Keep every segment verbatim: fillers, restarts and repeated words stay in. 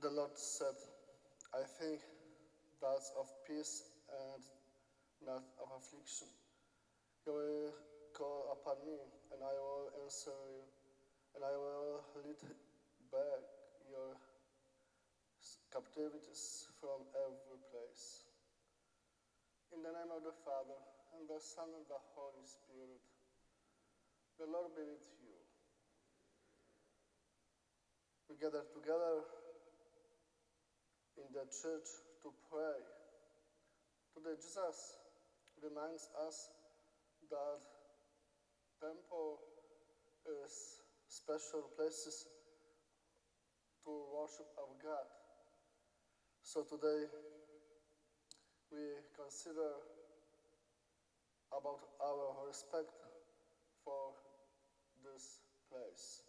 The Lord said, I think thoughts of peace and not of affliction. You will call upon me, and I will answer you, and I will lead back your captivities from every place. In the name of the Father, and the Son, and the Holy Spirit, the Lord be with you. We gather together in the church to pray. Today Jesus reminds us that temple is special places to worship of God. So today we consider about our respect for this place.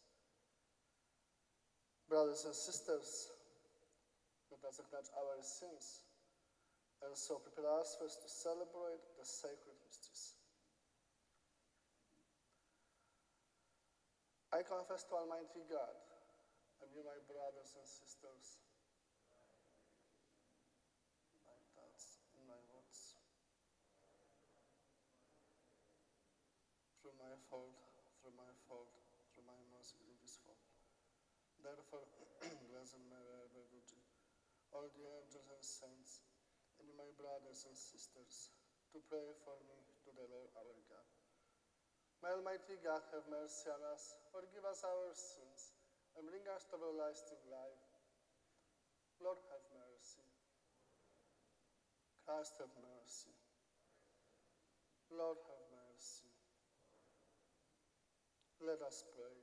Brothers and sisters, let us acknowledge our sins and so prepare us first to celebrate the sacred mysteries. I confess to Almighty God and you, my brothers and sisters, in my thoughts, in my words, through my fault, through my fault, through my most grievous fault. Therefore, Blessed Mary, ever Virgin, all the angels and saints, and you, my brothers and sisters, to pray for me to the Lord our God. May Almighty God have mercy on us, forgive us our sins, and bring us to everlasting life. Lord, have mercy. Christ, have mercy. Lord, have mercy. Let us pray.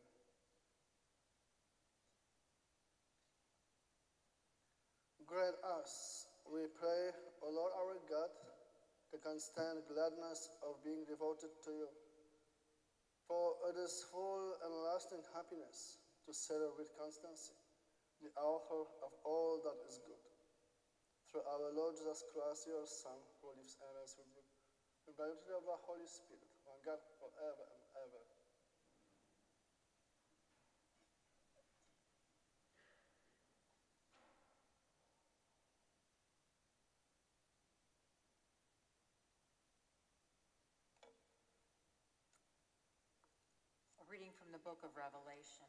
Grant us, we pray, O Lord our God, the constant gladness of being devoted to you. For it is full and lasting happiness to serve with constancy the author of all that is good. Through our Lord Jesus Christ, your Son, who lives and reigns with you, in the unity of the Holy Spirit, one God, forever and ever. A reading from the book of Revelation.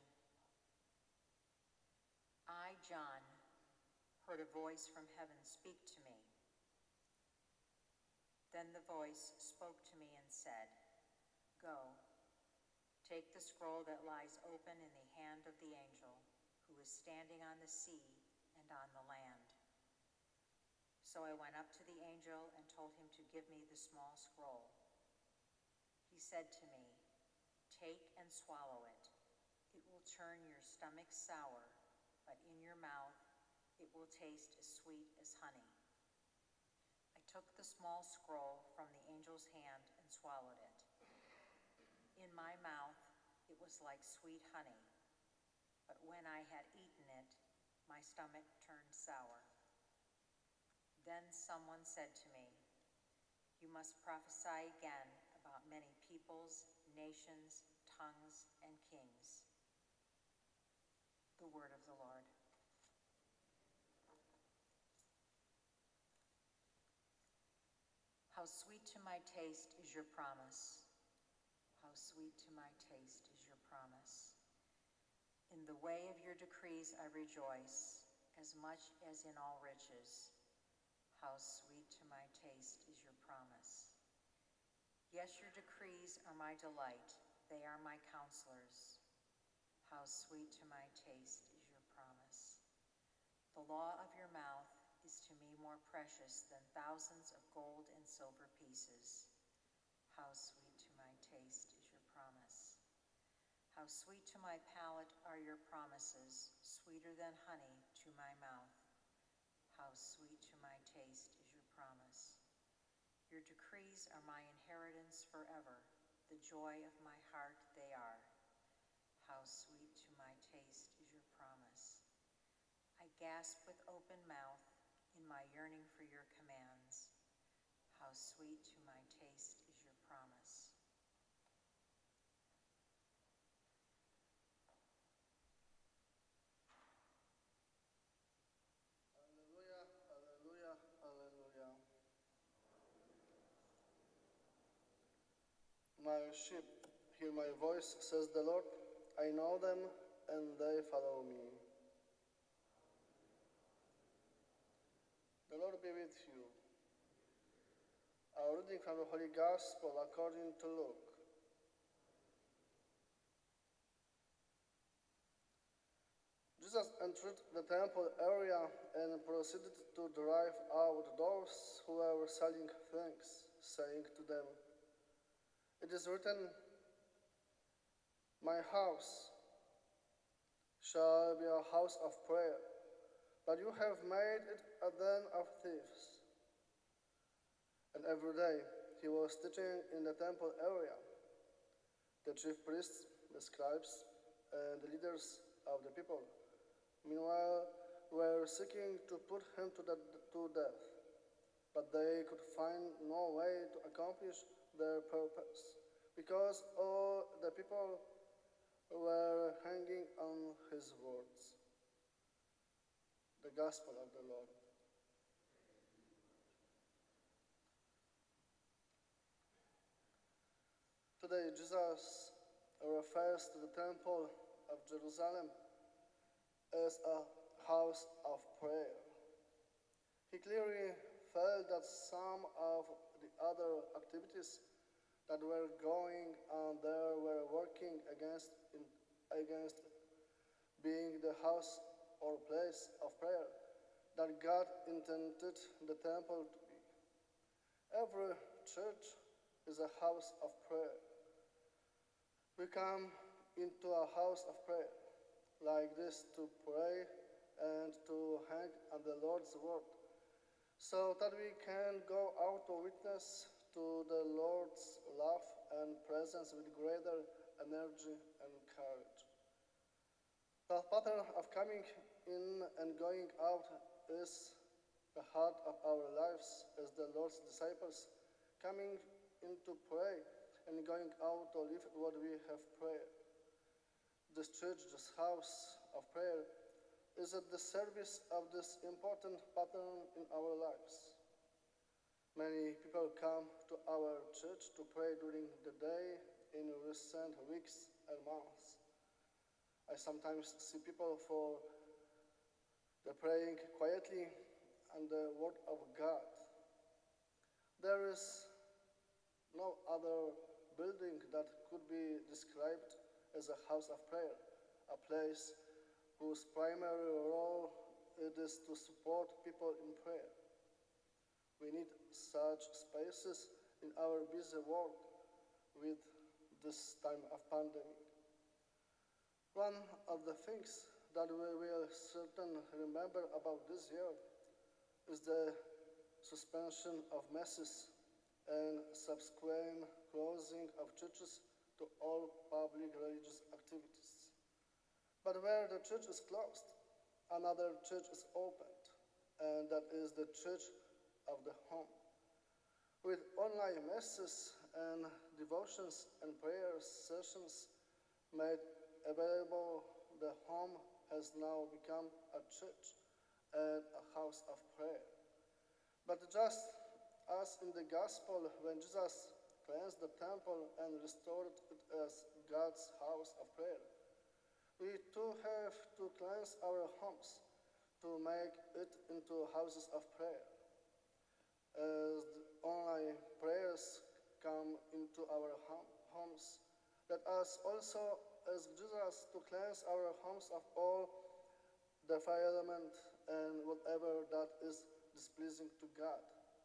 I, John, heard a voice from heaven speak to me. Then the voice spoke to me and said, Go, take the scroll that lies open in the hand of the angel who is standing on the sea and on the land. So I went up to the angel and told him to give me the small scroll. He said to me, Take and swallow it. It will turn your stomach sour, but in your mouth it will taste as sweet as honey. I took the small scroll from the angel's hand and swallowed it. In my mouth it was like sweet honey, but when I had eaten it, my stomach turned sour. Then someone said to me, You must prophesy again about many peoples, nations, tongues, and kings. The word of the Lord. How sweet to my taste is your promise. How sweet to my taste is your promise. In the way of your decrees I rejoice, as much as in all riches. How sweet to my taste is your promise. Yes, your decrees are my delight. They are my counselors. How sweet to my taste is your promise. The law of your mouth is to me more precious than thousands of gold and silver pieces. How sweet to my taste is your promise. How sweet to my palate are your promises, sweeter than honey to my mouth. How sweet to my taste is your promise. Your decrees are my inheritance forever. The joy of my heart they are. How sweet to my taste is your promise. I gasp with open mouth in my yearning for your commands. How sweet to my taste is your promise. My sheep hear my voice, says the Lord. I know them, and they follow me. The Lord be with you. Our reading from the Holy Gospel according to Luke. Jesus entered the temple area and proceeded to drive out those who were selling things, saying to them, "It is written, 'My house shall be a house of prayer,' but you have made it a den of thieves." And every day he was teaching in the temple area. The chief priests, the scribes, and the leaders of the people, meanwhile, were seeking to put him to, the, to death, but they could find no way to accomplish their purpose, because all the people were hanging on his words. The Gospel of the Lord. Today, Jesus refers to the Temple of Jerusalem as a house of prayer. He clearly felt that some of the other activities that were going on there were working against, in, against being the house or place of prayer that God intended the temple to be. Every church is a house of prayer. We come into a house of prayer like this to pray and to hang on the Lord's word, so that we can go out to witness to the Lord's love and presence with greater energy and courage. The pattern of coming in and going out is the heart of our lives as the Lord's disciples, coming in to pray and going out to live what we have prayed. This church, this house of prayer, is at the service of this important pattern in our lives. Many people come to our church to pray during the day in recent weeks and months. I sometimes see people for the praying quietly and the word of God. There is no other building that could be described as a house of prayer, a place whose primary role it is to support people in prayer. We need such spaces in our busy world with this time of pandemic. One of the things that we will certainly remember about this year is the suspension of masses and subsequent closing of churches to all public religious activities. But where the church is closed, another church is opened, and that is the church of the home. With online masses and devotions and prayer sessions made available, the home has now become a church and a house of prayer. But just as in the gospel, when Jesus cleansed the temple and restored it as God's house of prayer, we too have to cleanse our homes to make it into houses of prayer. As the online prayers come into our homes, let us also ask Jesus to cleanse our homes of all defilement and whatever that is displeasing to God.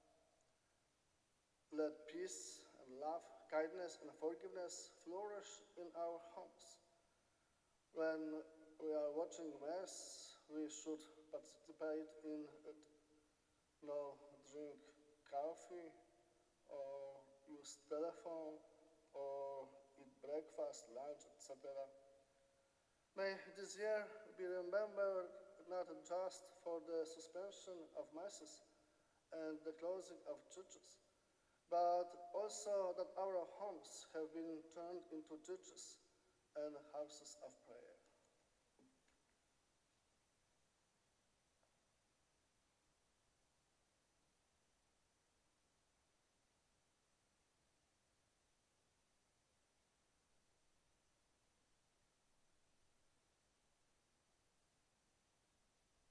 Let peace and love, kindness and forgiveness flourish in our homes. When we are watching Mass, we should participate in it. No drink coffee, or use telephone, or eat breakfast, lunch, et cetera. May this year be remembered not just for the suspension of masses and the closing of churches, but also that our homes have been turned into churches and houses of prayer.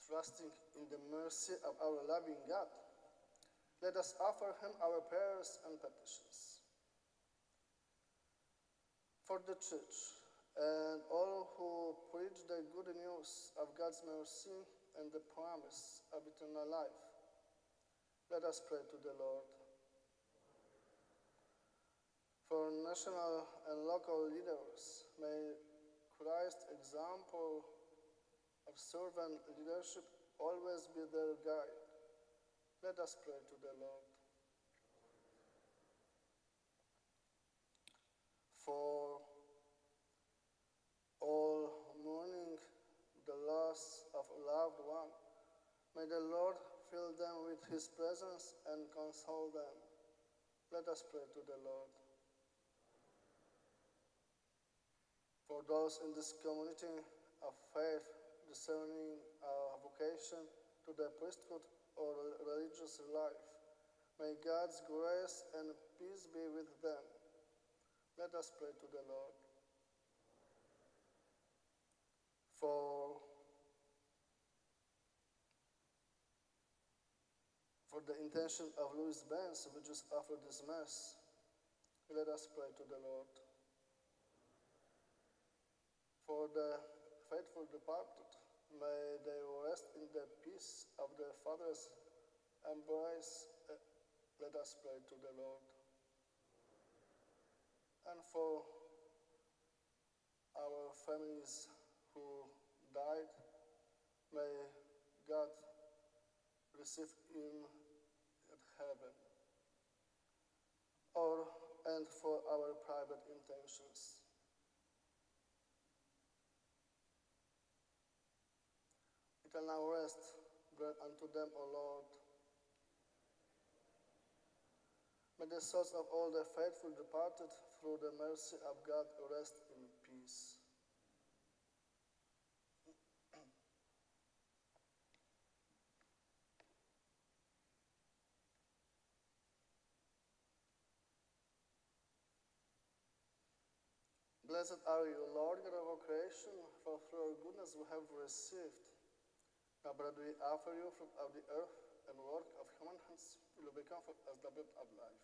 trusting in the mercy of our loving God, let us offer him our prayers and petitions. For the Church and all who preach the good news of God's mercy and the promise of eternal life, let us pray to the Lord. For national and local leaders, may Christ's example of servant leadership always be their guide. Let us pray to the Lord. For all mourning the loss of a loved one, may the Lord fill them with his presence and console them. Let us pray to the Lord. For those in this community of faith discerning a vocation to the priesthood or religious life, may God's grace and peace be with them. Let us pray to the Lord. For, for the intention of Louis Benz, which is offered this Mass, let us pray to the Lord. For the faithful departed, may they rest in the peace of their Father's embrace. Uh, let us pray to the Lord. And for our families who died, may God receive him at heaven. Or, and for our private intentions. Now rest, grant unto them, O Lord. May the souls of all the faithful departed through the mercy of God rest in peace. Blessed are you, Lord God of all creation, for through your goodness we have received. Now, brother, we offer you fruit of the earth and work of human hands, will become for us the bread of life.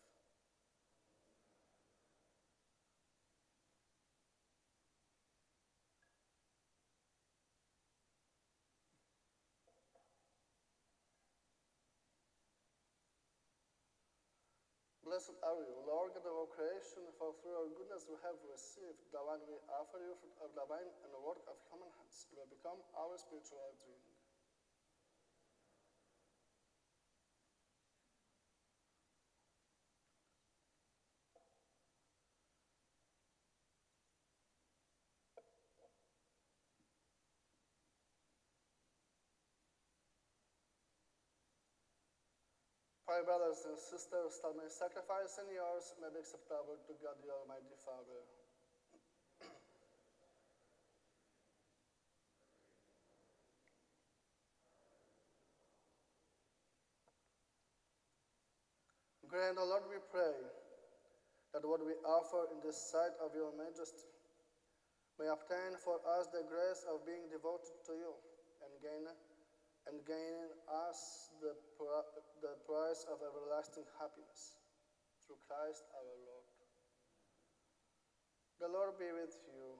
Blessed are you, Lord God of all creation, for through your goodness we have received the wine we offer you, fruit of the vine and the work of human hands, will become our spiritual drink. My brothers and sisters, that my sacrifice and yours may be acceptable to God the Almighty Father. Grant, O Lord, we pray, that what we offer in the sight of your majesty may obtain for us the grace of being devoted to you and gain and gain us the, the prize of everlasting happiness through Christ our Lord. The Lord be with you.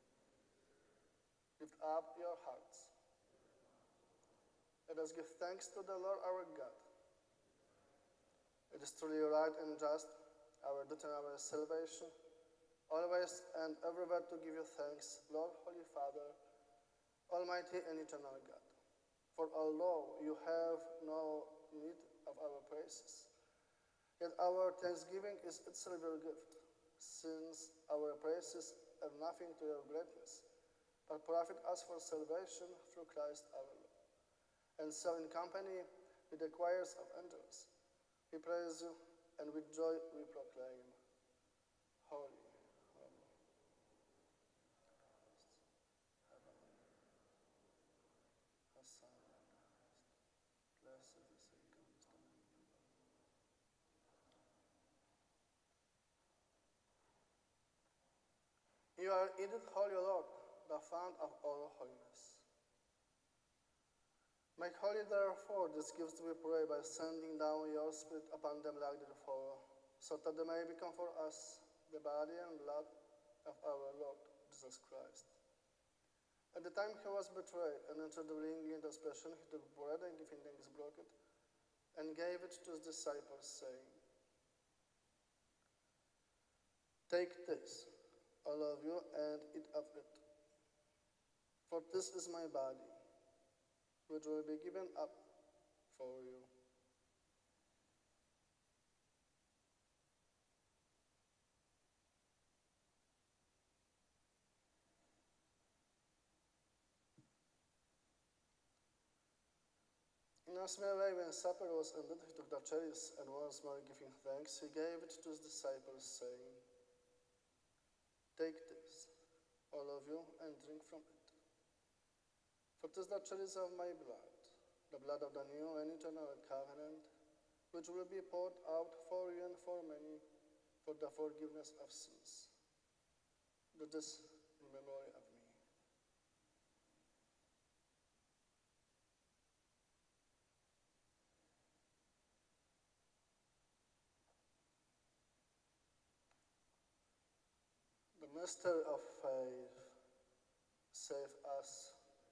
Lift up your hearts. Let us give thanks to the Lord our God. It is truly right and just, our duty and our salvation, always and everywhere to give you thanks, Lord, Holy Father, Almighty and eternal God. For although you have no need of our praises, yet our thanksgiving is itself your gift, since our praises have nothing to your greatness, but profit us for salvation through Christ our Lord. And so in company with the choirs of angels, we praise you, and with joy we proclaim, Holy, holy. Hosanna, blessed is he who comes to the name of the Lord. You are indeed holy, Lord, the fount of all holiness. Make holy, therefore, these gifts, we pray, by sending down your Spirit upon them like before, so that they may become for us the body and blood of our Lord Jesus Christ. At the time he was betrayed and entered willingly into passion, he took bread and giving thanks broke it, and gave it to his disciples, saying, "Take this, all of you, and eat of it. For this is my body, which will be given up for you." In a similar way, when supper was ended, he took the chalice, and once more giving thanks, he gave it to his disciples, saying, "Take this, all of you, and drink from it. For this is the chalice of my blood, the blood of the new and eternal covenant, which will be poured out for you and for many for the forgiveness of sins. Do this in memory of me." The mystery of faith, save us.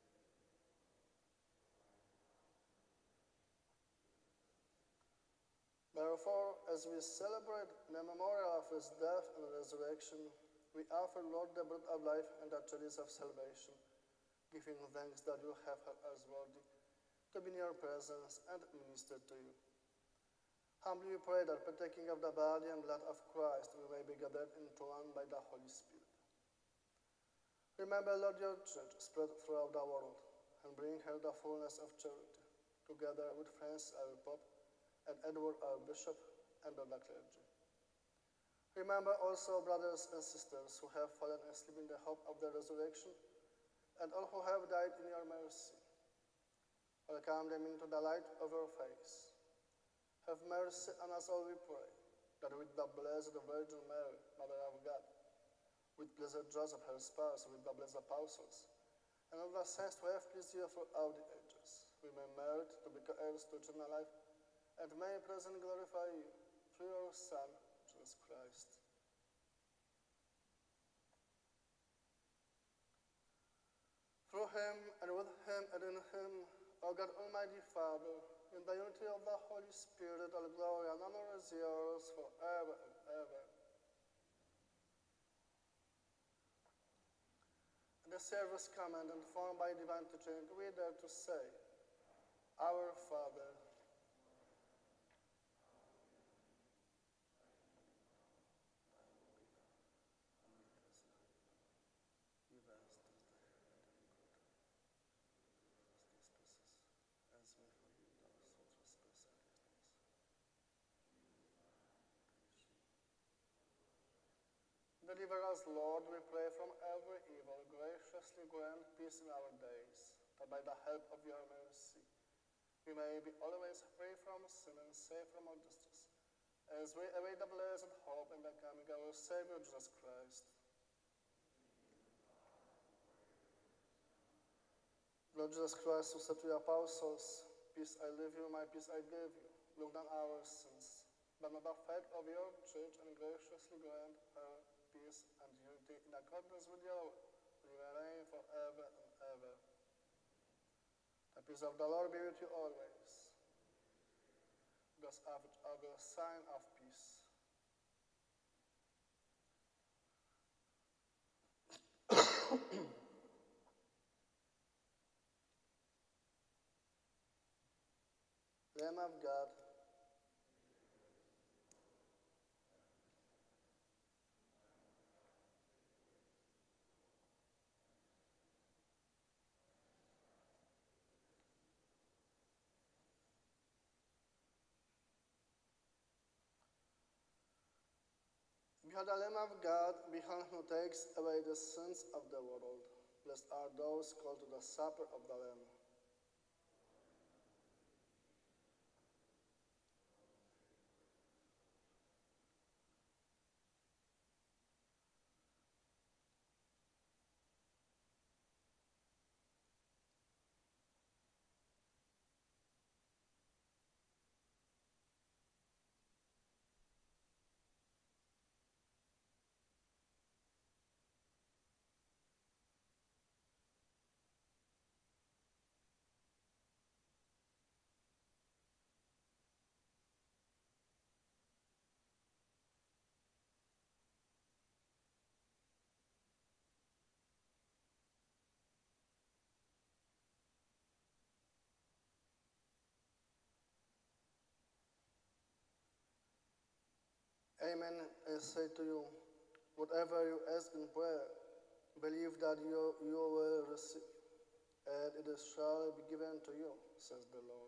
Therefore, as we celebrate the memorial of his death and resurrection, we offer, Lord, the bread of life and the chalice of salvation, giving thanks that you have helped us worthy to be in your presence and minister to you. Humbly we pray that, partaking of the body and blood of Christ, we may be gathered into one by the Holy Spirit. Remember, Lord, your church spread throughout the world, and bring her the fullness of charity, together with Francis, our Pope, and Edward, our Bishop, and all the clergy. Remember also brothers and sisters who have fallen asleep in the hope of the resurrection, and all who have died in your mercy. Welcome them into the light of your face. Have mercy on us all, we pray, that with the blessed Virgin Mary, Mother of God, with blessed Joseph, her spouse, with the blessed apostles, and all the saints who have pleased you throughout the ages, we may merit to be heirs to eternal life, and may praise and glorify you through your Son, Jesus Christ. Through him, and with him, and in him, O God, Almighty Father, in the unity of the Holy Spirit, all glory and honor is yours forever and ever. The service command and formed by divine teaching, we dare to say, Our Father, deliver us, Lord, we pray, from every evil. Graciously grant peace in our days, that by the help of your mercy we may be always free from sin and safe from all distress, as we await the blessed hope and the coming of our Savior Jesus Christ. Lord Jesus Christ, who said to your apostles, "Peace I leave you, my peace I give you," look down our sins, but not the faith of your church, and graciously grant her peace and unity in accordance with your will, you reign forever and ever. The peace of the Lord be with you always. Thus of each other sign of peace. Lamb of God, behold the Lamb of God, behold who takes away the sins of the world. Blessed are those called to the supper of the Lamb. Amen, I say to you, whatever you ask in prayer, believe that you, you will receive, and it shall be given to you, says the Lord.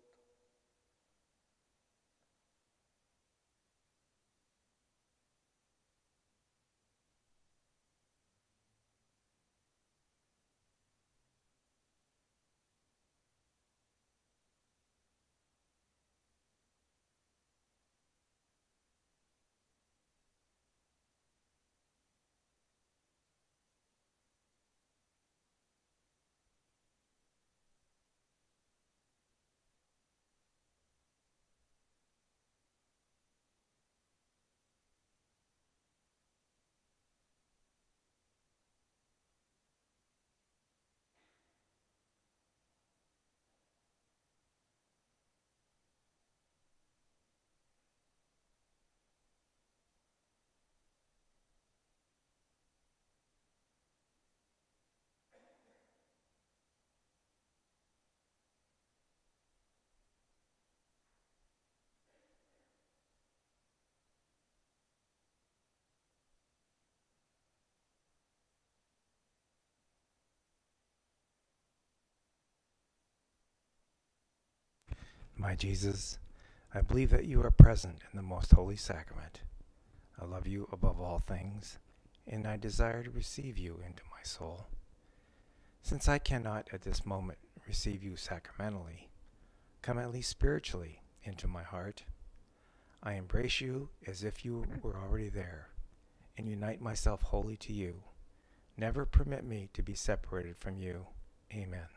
My Jesus, I believe that you are present in the most holy sacrament. I love you above all things, and I desire to receive you into my soul. Since I cannot at this moment receive you sacramentally, come at least spiritually into my heart. I embrace you as if you were already there, and unite myself wholly to you. Never permit me to be separated from you. Amen.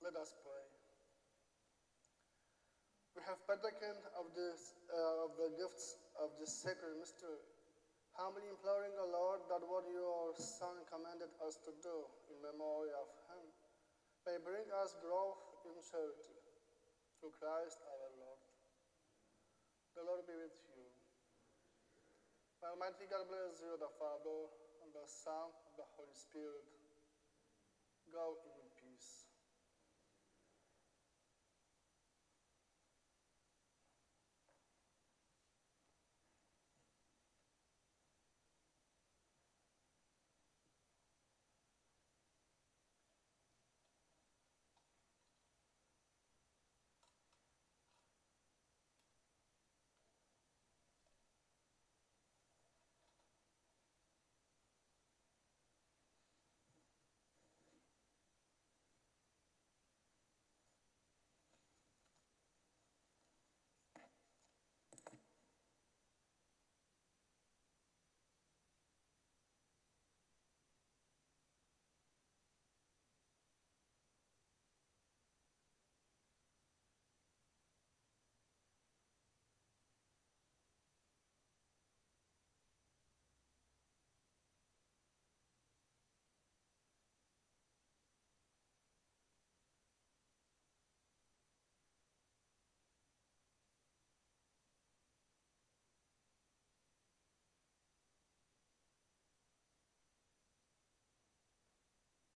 Let us pray. We have partaken of, this, uh, of the gifts of this sacred mystery, humbly imploring, O Lord, that what your Son commanded us to do in memory of him may bring us growth in charity. Through Christ our Lord. The Lord be with you. May Almighty God bless you, the Father, and the Son, and the Holy Spirit. Go in peace.